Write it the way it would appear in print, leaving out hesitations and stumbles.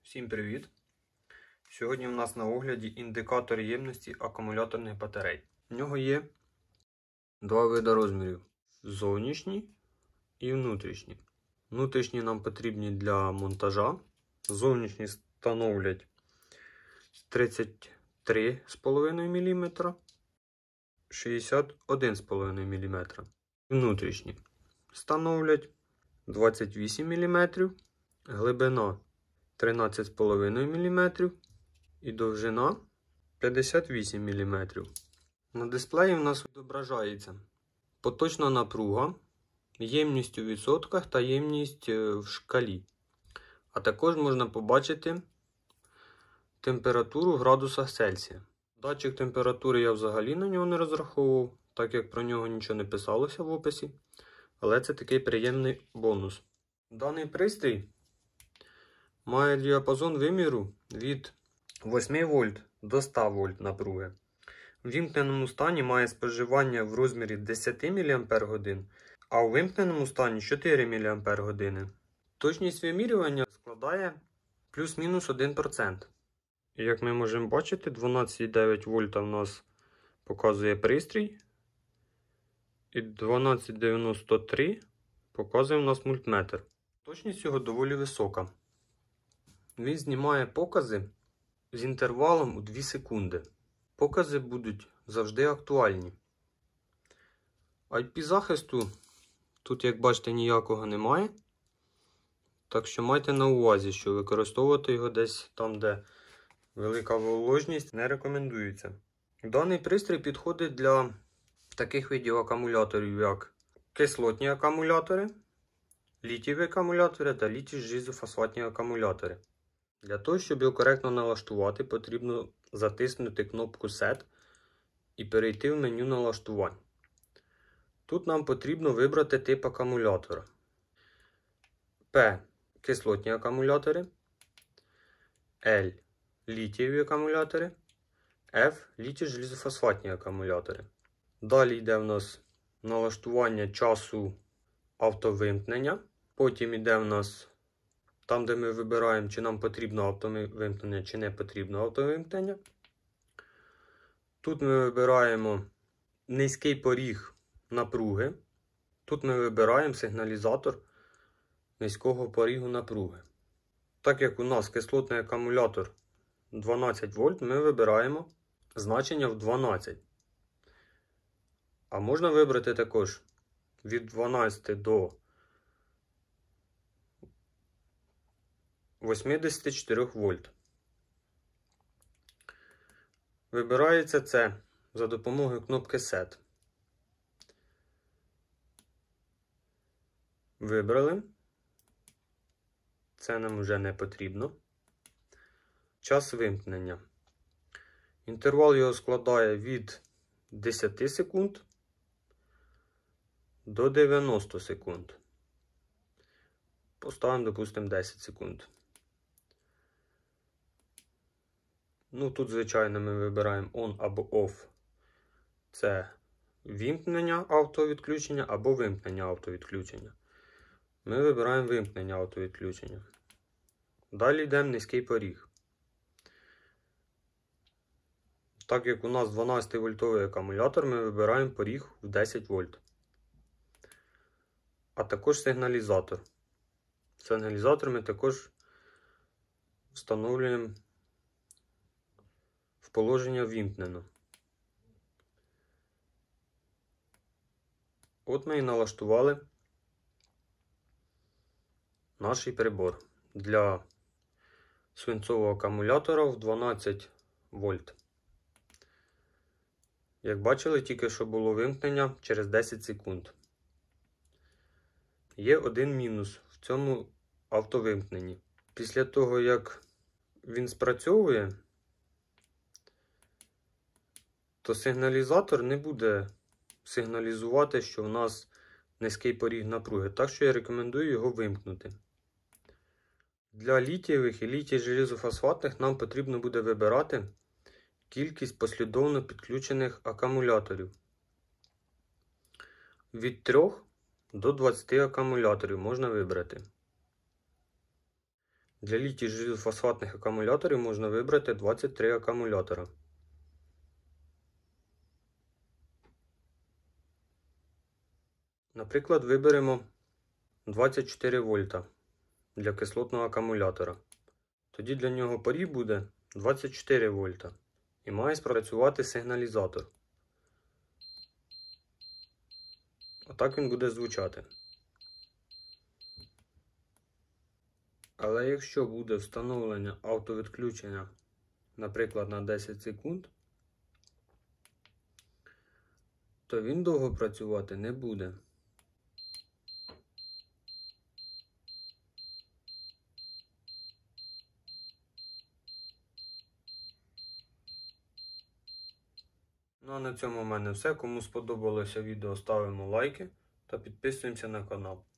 Всім привіт! Сьогодні в нас на огляді індикатор ємності акумуляторних батарей. В нього є два види розмірів: зовнішні і внутрішні. Внутрішні нам потрібні для монтажа. Зовнішні становлять 33,5 мм, 61,5 мм. Внутрішні становлять 28 мм, глибина 13,5 мм і довжина 58 мм. На дисплеї в нас відображається поточна напруга, ємність у відсотках та ємність в шкалі. А також можна побачити температуру в градусах Цельсія. Датчик температури я взагалі на нього не розраховував, так як про нього нічого не писалося в описі. Але це такий приємний бонус. Даний пристрій має діапазон виміру від 8 вольт до 100 вольт напруги. В вімкненому стані має споживання в розмірі 10 мАч, а у вимкненому стані 4 мАч. Точність вимірювання складає плюс-мінус 1%. І як ми можемо бачити, 12,9 вольта в нас показує пристрій. І 12,93 показує в нас мультиметр. Точність його доволі висока. Він знімає покази з інтервалом у 2 секунди. Покази будуть завжди актуальні. IP-захисту тут, як бачите, ніякого немає. Так що майте на увазі, що використовувати його десь там, де велика вологість, не рекомендується. Даний пристрій підходить для таких видів акумуляторів, як кислотні акумулятори, літієві акумулятори та літій-желізофосфатні акумулятори. Для того, щоб його коректно налаштувати, потрібно затиснути кнопку Set і перейти в меню налаштувань. Тут нам потрібно вибрати тип акумулятора. P – кислотні акумулятори, L – літієві акумулятори, F – літій-желізофосфатні акумулятори. Далі йде в нас налаштування часу автовимкнення. Потім йде в нас там, де ми вибираємо, чи нам потрібно автовимкнення, чи не потрібно автовимкнення. Тут ми вибираємо низький поріг напруги. Тут ми вибираємо сигналізатор низького порігу напруги. Так як у нас кислотний акумулятор 12 вольт, ми вибираємо значення в 12. А можна вибрати також від 12 до 84 вольт. Вибирається це за допомогою кнопки Set. Вибрали. Це нам вже не потрібно. Час вимкнення. Інтервал його складає від 10 секунд до 90 секунд. Поставимо, допустимо, 10 секунд. Тут, звичайно, ми вибираємо On або Off. Це вимкнення автовідключення або вимкнення автовідключення. Ми вибираємо вимкнення автовідключення. Далі йдемо низький поріг. Так як у нас 12-вольтовий акумулятор, ми вибираємо поріг в 10 вольт. А також сигналізатор. Сигналізатор ми також встановлюємо в положення ввімкнено. От ми і налаштували наш прибор для свинцового акумулятора в 12 вольт. Як бачили, тільки що було вимкнення через 10 секунд. Є один мінус в цьому автовимкненні. Після того, як він спрацьовує, то сигналізатор не буде сигналізувати, що в нас низький поріг напруги. Так що я рекомендую його вимкнути. Для літієвих і літій-желізофосфатних нам потрібно буде вибирати кількість послідовно підключених акумуляторів. Від 3 до 20 акумуляторів можна вибрати. Для літій-желізофосфатних акумуляторів можна вибрати 23 акумулятора. Наприклад, виберемо 24 вольта для кислотного акумулятора. Тоді для нього поріг буде 24 вольта. І має спрацювати сигналізатор. Отак він буде звучати. Але якщо буде встановлення автовідключення, наприклад, на 10 секунд, то він довго працювати не буде. Ну а на цьому в мене все. Кому сподобалося відео, ставимо лайки та підписуємося на канал.